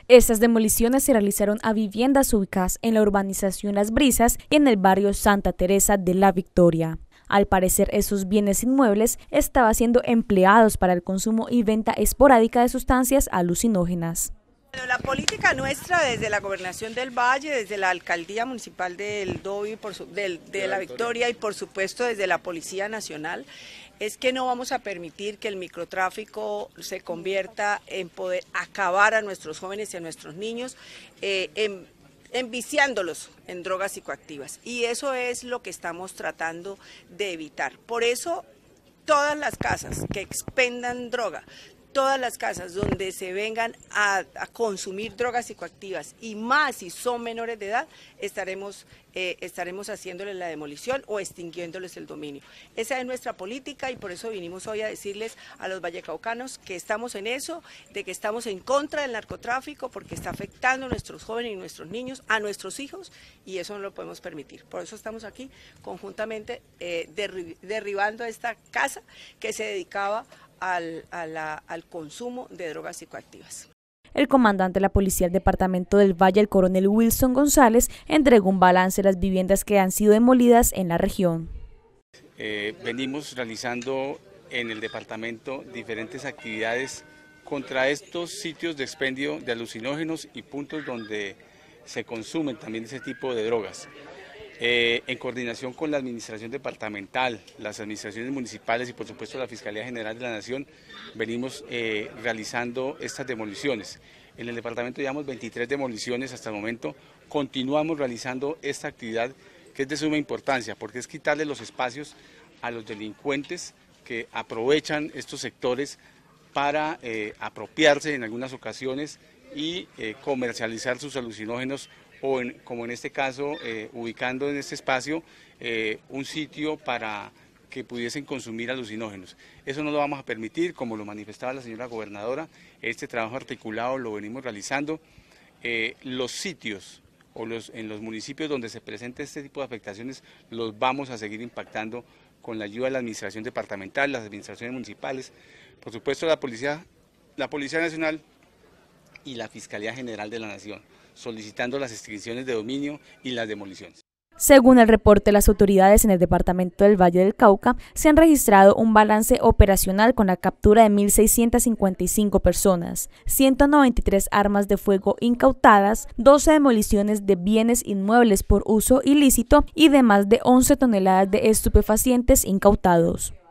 Estas demoliciones se realizaron a viviendas ubicadas en la urbanización Las Brisas y en el barrio Santa Teresa de la Victoria. Al parecer, esos bienes inmuebles estaban siendo empleados para el consumo y venta esporádica de sustancias alucinógenas. La política nuestra desde la Gobernación del Valle, desde la Alcaldía Municipal del Dovi, de la Victoria y por supuesto desde la Policía Nacional, es que no vamos a permitir que el microtráfico se convierta en poder acabar a nuestros jóvenes y a nuestros niños, enviciándolos en drogas psicoactivas. Y eso es lo que estamos tratando de evitar. Por eso todas las casas que expendan droga, todas las casas donde se vengan a consumir drogas psicoactivas y más si son menores de edad, estaremos haciéndoles la demolición o extinguiéndoles el dominio. Esa es nuestra política y por eso vinimos hoy a decirles a los vallecaucanos que estamos en eso, de que estamos en contra del narcotráfico porque está afectando a nuestros jóvenes y nuestros niños, a nuestros hijos, y eso no lo podemos permitir. Por eso estamos aquí conjuntamente derribando esta casa que se dedicaba al consumo de drogas psicoactivas. El comandante de la Policía del Departamento del Valle, el coronel Wilson González, entregó un balance de las viviendas que han sido demolidas en la región. Venimos realizando en el departamento diferentes actividades contra estos sitios de expendio de alucinógenos y puntos donde se consumen también ese tipo de drogas. En coordinación con la administración departamental, las administraciones municipales y por supuesto la Fiscalía General de la Nación, venimos realizando estas demoliciones. En el departamento llevamos 23 demoliciones hasta el momento, continuamos realizando esta actividad que es de suma importancia porque es quitarle los espacios a los delincuentes que aprovechan estos sectores para apropiarse en algunas ocasiones y comercializar sus alucinógenos o como en este caso, ubicando en este espacio un sitio para que pudiesen consumir alucinógenos. Eso no lo vamos a permitir, como lo manifestaba la señora gobernadora, este trabajo articulado lo venimos realizando. Los sitios en los municipios donde se presente este tipo de afectaciones los vamos a seguir impactando con la ayuda de la administración departamental, las administraciones municipales, por supuesto la Policía Nacional y la Fiscalía General de la Nación, solicitando las extinciones de dominio y las demoliciones. Según el reporte de las autoridades en el departamento del Valle del Cauca, se han registrado un balance operacional con la captura de 1.655 personas, 193 armas de fuego incautadas, 12 demoliciones de bienes inmuebles por uso ilícito y de más de 11 toneladas de estupefacientes incautados.